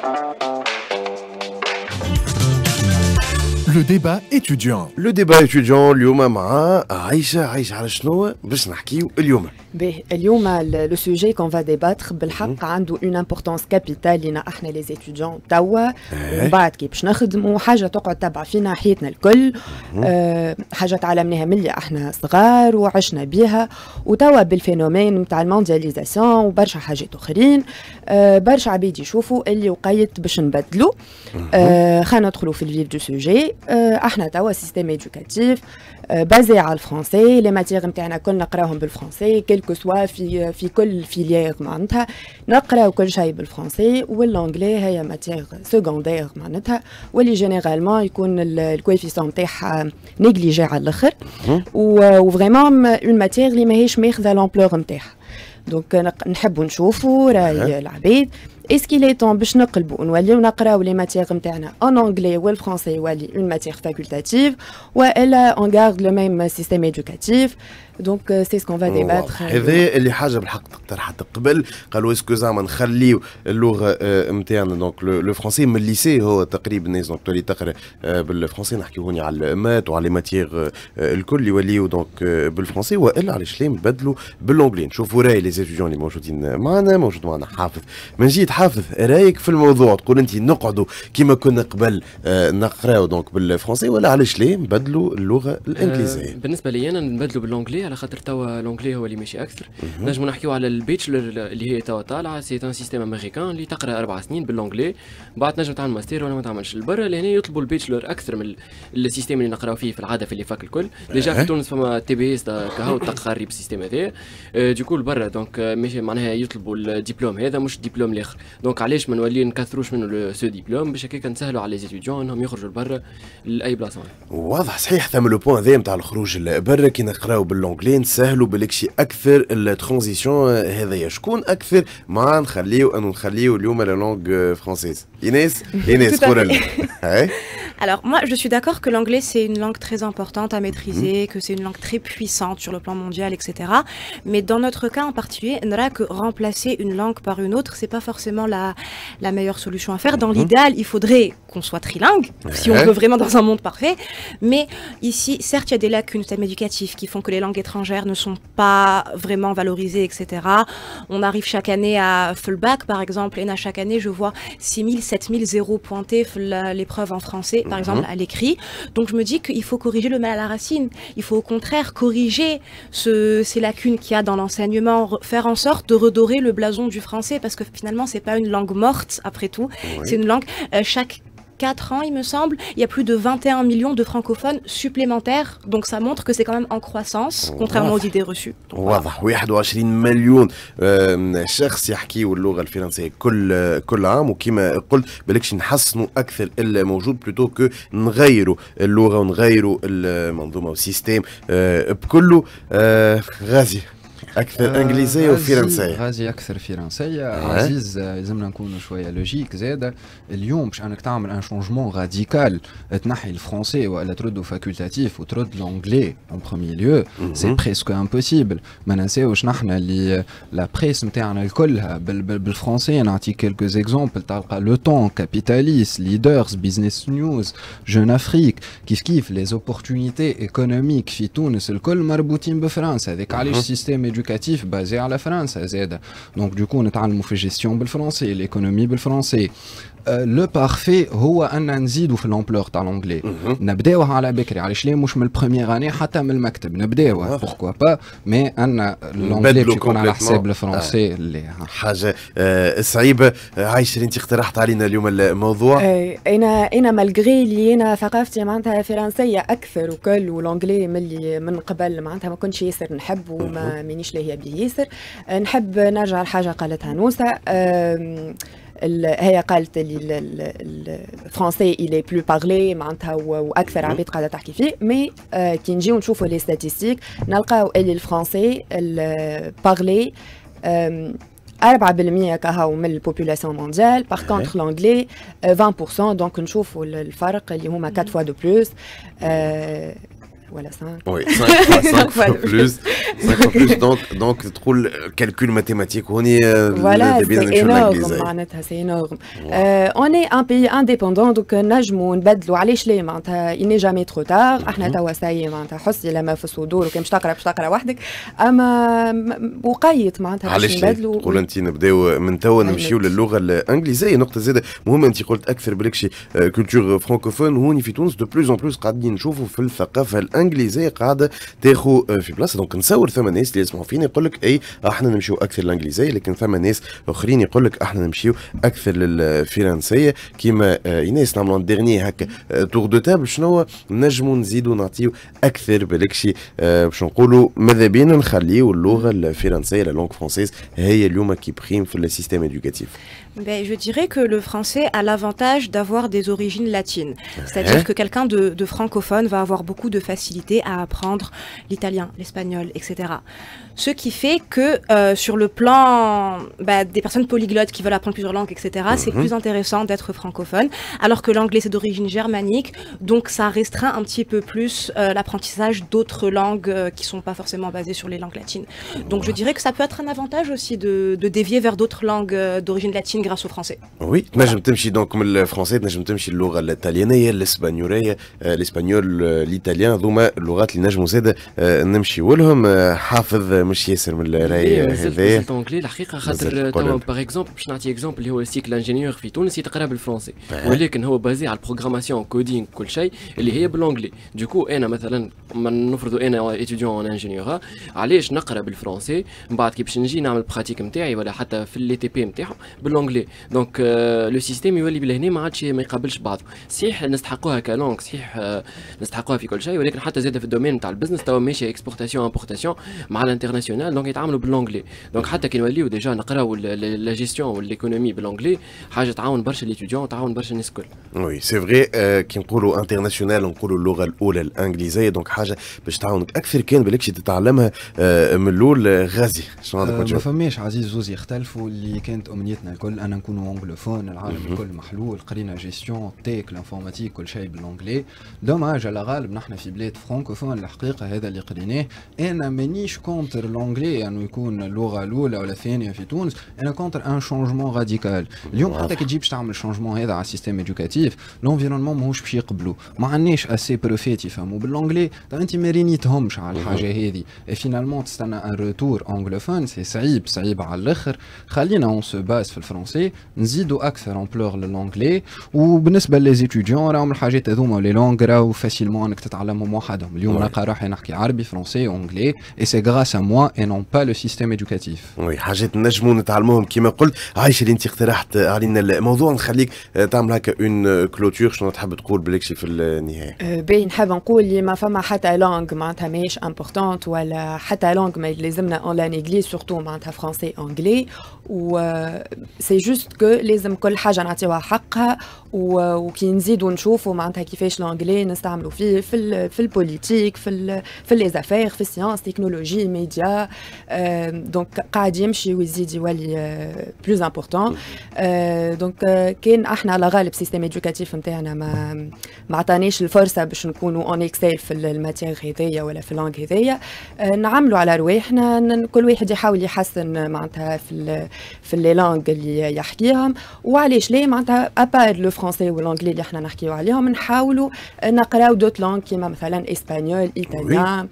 Le débat étudiant. Le débat étudiant اليوم مع عايشة على شنو باش نحكيو اليوم. اليوم le sujet qu'on va débattre بالحق عنده une importance capitale لنا احنا les étudiants توا ومن بعد كي باش نخدموا حاجة تقعد تبع فينا حياتنا الكل. حاجة تعلمناها من اللي احنا صغار وعشنا بيها وتوا بالفينومين نتاع الموندياليزاسيون وبرشا حاجات اخرين. برشا عباد يشوفوا اللي وقيت باش نبدلوا. خلينا ندخلوا في الفيف دو سوجي. احنا توا سيستيم ايدوكاتيف بازي على الفرنسي، لي ماتيغ نتاعنا كل نقراوهم بالفرنسي كيلكو سوا في كل فيليير معناتها نقراو كل شيء بالفرنسي، والانجلي هي ماتيغ سكوندير معناتها واللي جينيرالمون يكون الكويفيسيون نتاعها نيجليجي على الاخر وفريمون اون ماتيغ اللي ماهيش ماخذه لامبلور نتاعها. دونك نحبوا نشوفوا راي العباد اسكي لي طون باش نقلبوا نوليو نقراو لي ماتيغ نتاعنا ان انجلي والفرنسي يولي اون ماتيغ فاكولتاتيف والا اون غارد لو ميم سيستيم ايدوكاتيف. دونك سي سكون فا ديباتر. هذا اللي حاجه بالحق اقترحت قبل، قالوا اسكو زعما نخليو اللغه نتاعنا دونك لو فرونسي من الليسي هو تقريبا الناس دونك تولي تقرا بالفرنسي، نحكيو هوني على المات وعلى لي ماتيغ الكل يوليو دونك بالفرنسي، والا علاش لا نبدلوا بالانجلي. نشوفوا راي لي ستوديون اللي موجودين معنا. موجود معنا حافظ منجيد. حافظ رايك في الموضوع؟ تقول انت نقعدوا كيما كنا قبل نقراو دونك بالفرنسي ولا علاش لا نبدلوا اللغه الانجليزيه؟ بالنسبه لي انا نبدلوا بالانجلي على خاطر توا الانجلي هو اللي ماشي اكثر. نجموا نحكيو على البيتشلر اللي هي توا طالعه، سي ان سيستيم امريكان اللي تقرا 4 سنين بالانجلي، بعد نجم تعمل ماستر ولا ما تعملش. البرا لهنا يطلبوا البيتشلر اكثر من السيستيم اللي نقراو فيه في العاده في اللي فاك الكل. ديجا في تونس فما تي بي اس كهو تقري بالسيستيم هذا. دوكو البرا دونك ماشي معناها يطلبوا الدبلوم هذا مش الدبلوم الاخر. دونك علاش ما نولي نكثروش منه سو دبلوم باش هكاك نسهلوا على لي ستوديون انهم يخرجوا لبرا لاي بلاصه. واضح صحيح. ثم لو بوين هذا نتاع الخروج لبرا كي نقراو بالانجلي نسهلوا بالكشي اكثر الترانزيسيون هذايا. شكون اكثر ما نخليو اليوم لا لونغ فرونسيز؟ ايناس قول لنا. Alors moi je suis d'accord que l'anglais c'est une langue très importante à maîtriser, que c'est une langue très puissante sur le plan mondial, etc. Mais dans notre cas en particulier, on n'aura que remplacer une langue par une autre, c'est pas forcément la meilleure solution à faire. Dans l'idéal, il faudrait qu'on soit trilingue, si on veut vraiment dans un monde parfait. Mais ici, certes, il y a des lacunes au système éducatif qui font que les langues étrangères ne sont pas vraiment valorisées, etc. On arrive chaque année à Fullback, par exemple, et chaque année, je vois 6 000, 7 000 zéros pointés l'épreuve en français, par exemple, à l'écrit. Donc je me dis qu'il faut corriger le mal à la racine. Il faut au contraire corriger ces lacunes qu'il y a dans l'enseignement, faire en sorte de redorer le blason du français, parce que finalement, c'est pas une langue morte, après tout. C'est une langue, chaque 4 ans, il me semble, il y a plus de 21 millions de francophones supplémentaires. Donc ça montre que c'est quand même en croissance, contrairement aux idées reçues. واضح. 21 مليون شخص يحكيوا اللغة الفرنسية كل عام، وكما قلت بالكش نحسنوا أكثر الموجود بلوتو كو نغيروا اللغة ونغيروا المنظومة والسيستم بكله. غازي اكثر انجليزيه وفرنسيه. غازي اكثر فرنسيه. عزيز لازمنا نكونوا شويه لوجيك زاده. اليوم باش انك تعمل ان شونجمون راديكال تنحي الفرنسي ولا تردو فاكولتاتيف وترد لونجلي اون بروميي ليو، سي بريسك امبوسيبل. ما ننساوش نحنا اللي لا بريس نتاعنا الكلها بالفرنسي. نعطيك كيلكو زيكزومبل. تلقى لو طون، كابيتاليست، ليدرز، بيزنس نيوز، جون افريك، كيف لي زوبورتونيتي ايكونوميك في تونس الكل مربوطين بفرنسا. هذاك علاش سيستيم éducatif basé à la France. Donc du coup, on a fait gestion بالفرنسي, l'économie بالفرنسي. لو بارفي هو ان نزيدوا في الامبلور تاع لونجلي. نبداوها على بكري، علاش ليه مش من البروميير اني حتى من المكتب نبداوها بوركوا با، مي ان لونجلي باش يكون على حساب الفرنسي اللي حاجه صعيبه. عايشه انت اقترحت علينا اليوم الموضوع. انا مالغري اللي انا ثقافتي معناتها فرنسيه اكثر وكل ولونجلي من قبل معناتها ما كنتش ياسر نحب وما مانيش لاهيه بيه ياسر. نحب نرجع لحاجه قالتها نوسه. هي قالت لي الفرنسي il est plus parlé معناتها واكثر عباد قاعده تحكي فيه، مي كي نجيو نشوفوا لي ستاتيستيك نلقاو اللي الفرنسي بارلي 4% كهو من البوبولاسيون مونديال. باغ كونتر لانجلي 20%. دونك نشوفوا الفرق اللي هما 4 fois de plus. ولا 5 وي 5 fois plus 5 fois plus donc تقول كالكول ماتيماتيك هوني فوالا سي انورم معناتها سي انورم اون ان بي انديبوندون دونك نجموا نبدلوا علاش لا معناتها اني جامي ترو تار احنا توا ساي معناتها حسي لما في الصدور وكان باش تقرا وحدك اما وقيت معناتها باش نبدلوا تقول انت نبداو من توا نمشيو للغه الانجليزيه نقطه زاده مهمه انت قلت اكثر بالكشي كولتور فرانكوفون هوني في تونس دو بلوز ان بلوس قاعدين نشوفوا في الثقافه الانجليزيه قاعده تاخذ في بلاصه دونك نصور ثم ناس اللي يسمعوا فينا يقول لك اي احنا نمشيو اكثر للانجليزيه لكن ثم ناس اخرين يقول لك احنا نمشيو اكثر للفرنسيه كيما ايناس نعملوا ديرني هكا تور دو تابل شنو نجموا نزيدوا نعطيو اكثر بالكشي باش نقولوا ماذا بينا نخليو اللغه الفرنسيه لا لونغ فرونسيز هي اليوم كي بريم في السيستم éducatif. Ben, je dirais que le français a l'avantage d'avoir des origines latines. C'est-à-dire que quelqu'un de francophone va avoir beaucoup de facilité à apprendre l'italien, l'espagnol, etc. Ce qui fait que sur le plan des personnes polyglottes qui veulent apprendre plusieurs langues, etc., c'est plus intéressant d'être francophone, alors que l'anglais c'est d'origine germanique, donc ça restreint un petit peu plus l'apprentissage d'autres langues qui ne sont pas forcément basées sur les langues latines. Donc je dirais que ça peut être un avantage aussi de dévier vers d'autres langues d'origine latine grâce au français. Oui, تنجم تمشي دونك من الفرنسي تنجم تمشي اللغه الطليانيه الاسبانيوليه الاسبانيول الايطاليان ذوما اللغات اللي نجموا زاده نمشيو لهم حافظ مش ياسر من الراي هذايا الانجلي الحقيقه خاطر توا باغ اكزومبل باش نعطي اكزومبل اللي هو سيكل انجينيور في تونس يتقرا بالفرنسي ولكن هو بازي على البروغراماسيون كودينغ كل شيء اللي هي بالانجلي دوكو انا مثلا نفرضوا انا ايتيديون ان انجينيور علاش نقرا بالفرنسي من بعد كي باش نجي نعمل براتيك نتاعي ولا حتى في الاي تي بي نتاعهم بالانجلي دونك لو سيستيم يولي بالهنا ما عادش ما يقابلش بعضه صحيح نستحقوها كلونغ صحيح نستحقوها في كل شيء ولكن حتى زاده في الدومين نتاع البزنس توا ماشي اكسبورتاسيون امبورتاسيون مع الانترناسيونال دونك يتعاملوا بالانجلي دونك حتى كي نوليو ديجا نقراو لا جيستيون والايكونومي بالانجلي حاجه تعاون برشا ليتيديون تعاون برشا الناس الكل. وي سي فغي كي نقولوا انترناسيونال نقولوا اللغه الاولى الانجليزيه دونك حاجه باش تعاونك اكثر كان بالكش تتعلمها من الاول غازي شنو عندك ما فماش عزيز زوز يختلفوا اللي كانت امنيتنا الكل انا نكونوا انجلوفون العالم الكل محلول قرينا جيستيون تيك لانفورماتيك كل شيء بالانجلي دوماج على غالب نحن في بلاد فرانكوفون الحقيقه هذا اللي قريناه انا مانيش كونتر الانجلي انه يكون اللغه الاولى ولا الثانيه في تونس انا كونتر ان شونجمون راديكال اليوم حتى كي تجي باش تعمل شونجمون هذا على السيستم ادوكاتيف لونفيرونمون ماهوش باش يقبلوا ما عندناش اسي بروفيت يفهموا بالانجلي انت ما رينيتهمش على الحاجه هذه فينالمون تستنى ان روتور انجلوفون سي صعيب على الاخر خلينا اون سو باس في الفرنسي نزيدوا اكثر امبلور للانجلي وبالنسبه ليزيتيديون راهم الحاجات هذوما لي لونغ راهو فاسيلمون انك تتعلمهم وحدهم اليوم انا راح نحكي عربي فرنسي انجلي اي سي غراس ا موا اي نون با لو سيستيم ادوكاتيف. وي حاجات نجموا نتعلموهم كما قلت عايشه اللي انت اقترحت علينا الموضوع نخليك تعمل هكا اون كلوتور شنو تحب تقول بالكشي في النهايه؟ باهي نحب نقول اللي ما فما حتى لونغ معناتها ماهيش امبورطونت ولا حتى لونغ ما لازمنا اون لا نيغليج سورتو معناتها فرنسي انجلي و سي جوست كو لازم كل حاجه نعطيوها حقها وكي نزيدوا نشوفوا معناتها كيفاش الانجلي نستعملوا فيه في البوليتيك في لي زافير في السيونس تكنولوجي ميديا دونك قاعد يمشي ويزيد يولي بلوز امبورطون دونك كان احنا على غالب سيستم ادوكاتيف نتاعنا ما عطانيش الفرصه باش نكونوا اون اكسل في الماتيغ هذيا ولا في اللونغ هذيا نعملوا على رواحنا كل واحد يحاول يحسن معناتها في لي لونغ اللي يحكيهم وعلاش ليه معناتها ابار لو فرونسي والانجلي اللي احنا نحكيو عليهم نحاولوا نقراو دوت لونغ كيما مثلا اسبانيول ايطاليان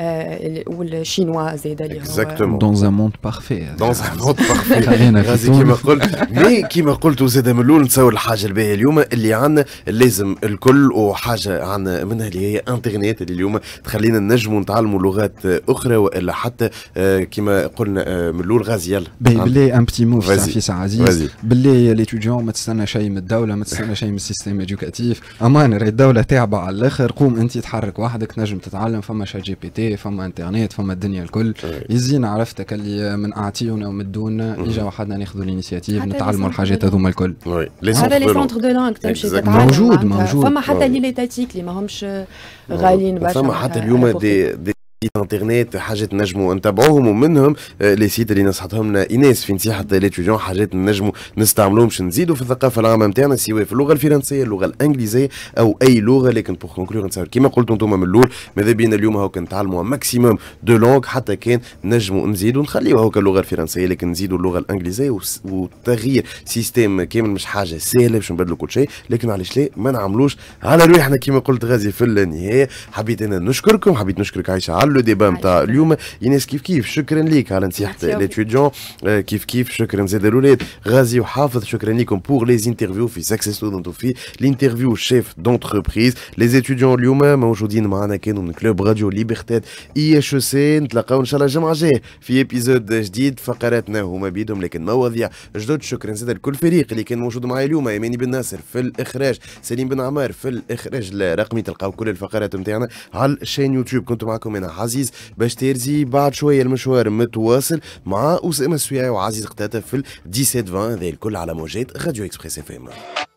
والشينوا زيد اللي هو دون ان موند بارفي دون ان موند بارفي غازي كيما قلت مي كيما قلت زاد من الاول نتصور الحاجه الباهيه اليوم اللي عندنا لازم الكل وحاجه عندنا منها اللي هي انترنت اللي اليوم تخلينا نجموا نتعلموا لغات اخرى والا حتى كيما قلنا من الاول غازي يلا باللي ان بتي موف في عزيز باللي ليتيديون ما تستنى شيء من الدوله ما تستنى شيء من السيستم ادوكاتيف امان راهي الدوله تاعبه على الاخر قوم انت تحرك وحدك نجم تتعلم فما شات جي بي تي فما انترنت فما الدنيا الكل يزينا عرفتك اللي من اعطيونا ومدونا يجا وحدنا ناخذوا الانيشيتيف نتعلموا الحاجات هذوما الكل هذا لي سونتر دو لانغ تمشي تتعلم موجود فما حتى لي تاتيك اللي ماهمش غاليين برشا فما حتى اليوم دي سيت انترنت حاجات نجموا نتابعوهم ومنهم لي سيت اللي نصحتهم لنا ايناس في نصيحه ليتيديون حاجات نجموا نستعملوهم باش نزيدوا في الثقافه العامه نتاعنا سواء في اللغه الفرنسيه اللغه الانجليزيه او اي لغه. لكن بور كونكلور نتصور كيما قلتوا انتم من الاول ماذا بينا اليوم هاو نتعلموا ماكسيموم دو لونغ حتى كان نجموا نزيدوا نخليوا هاو اللغه الفرنسيه لكن نزيدوا اللغه الانجليزيه وتغيير سيستم كامل مش حاجه سهله باش نبدلوا كل شيء. لكن علاش لا ما نعملوش على روحنا كيما قلت غازي في النهايه. حبيت انا نشكركم حبيت نشكرك عايشه على لو ديبا نتاع اليوم. ايناس كيف شكرا ليك على نصيحه ليتيديون كيف شكرا زاد الاولاد غازي وحافظ شكرا لكم بور لي انترفيو في سكسيسو دونتو في الانترفيو شيف دونتربريز. لي اتيديون اليوم موجودين معنا كانوا من كلوب راديو ليبرتاد اي اش سي. نتلاقاو ان شاء الله الجمعه الجايه في ايبيزود جديد فقراتنا هما بيدهم لكن مواضيع جدد. شكرا زاد لكل فريق اللي كان موجود معايا اليوم ايماني بن ناصر في الاخراج سليم بن عمار في الاخراج الرقمي. تلقاو كل الفقرات نتاعنا على الشين يوتيوب. كنت معكم انا عزيز باش تيرزي بعد شويه المشوار متواصل مع اسامه السويعي وعزيز قتاته في 17 20 هذا الكل على موجات راديو اكسبريس اف ام.